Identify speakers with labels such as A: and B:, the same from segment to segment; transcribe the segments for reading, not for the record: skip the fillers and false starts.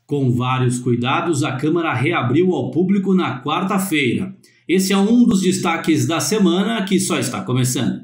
A: Com vários cuidados, a Câmara reabriu ao público na quarta-feira. Esse é um dos destaques da semana que só está começando.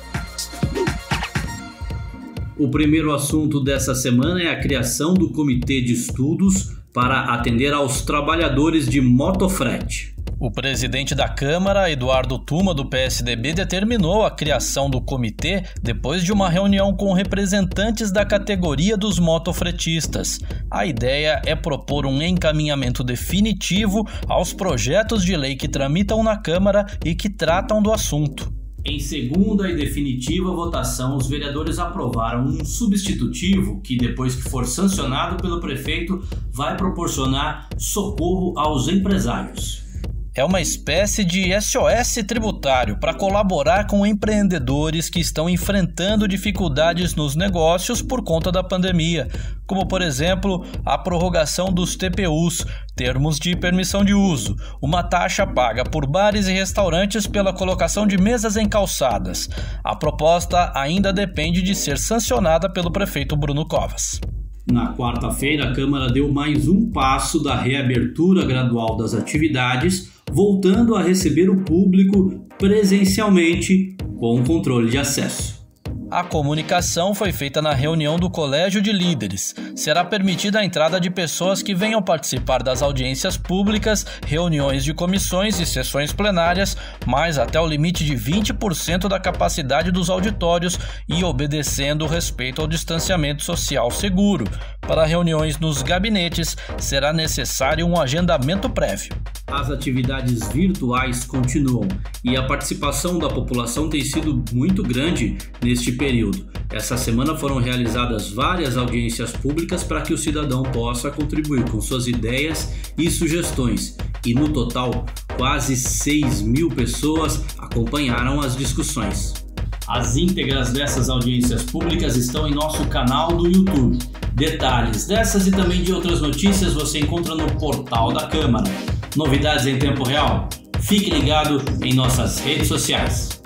A: O primeiro assunto dessa semana é a criação do Comitê de Estudos para atender aos trabalhadores de motofrete.
B: O presidente da Câmara, Eduardo Tuma, do PSDB, determinou a criação do comitê depois de uma reunião com representantes da categoria dos motofretistas. A ideia é propor um encaminhamento definitivo aos projetos de lei que tramitam na Câmara e que tratam do assunto.
A: Em segunda e definitiva votação, os vereadores aprovaram um substitutivo que, depois que for sancionado pelo prefeito, vai proporcionar socorro aos empresários.
B: É uma espécie de SOS tributário para colaborar com empreendedores que estão enfrentando dificuldades nos negócios por conta da pandemia, como, por exemplo, a prorrogação dos TPUs, termos de permissão de uso, uma taxa paga por bares e restaurantes pela colocação de mesas em calçadas. A proposta ainda depende de ser sancionada pelo prefeito Bruno Covas.
A: Na quarta-feira, a Câmara deu mais um passo da reabertura gradual das atividades, voltando a receber o público presencialmente com controle de acesso.
B: A comunicação foi feita na reunião do Colégio de Líderes. Será permitida a entrada de pessoas que venham participar das audiências públicas, reuniões de comissões e sessões plenárias, mas até o limite de 20% da capacidade dos auditórios e obedecendo o respeito ao distanciamento social seguro. Para reuniões nos gabinetes, será necessário um agendamento prévio.
A: As atividades virtuais continuam e a participação da população tem sido muito grande neste período. Essa semana foram realizadas várias audiências públicas para que o cidadão possa contribuir com suas ideias e sugestões. E no total, quase 6.000 pessoas acompanharam as discussões. As íntegras dessas audiências públicas estão em nosso canal do YouTube. Detalhes dessas e também de outras notícias você encontra no portal da Câmara. Novidades em tempo real? Fique ligado em nossas redes sociais.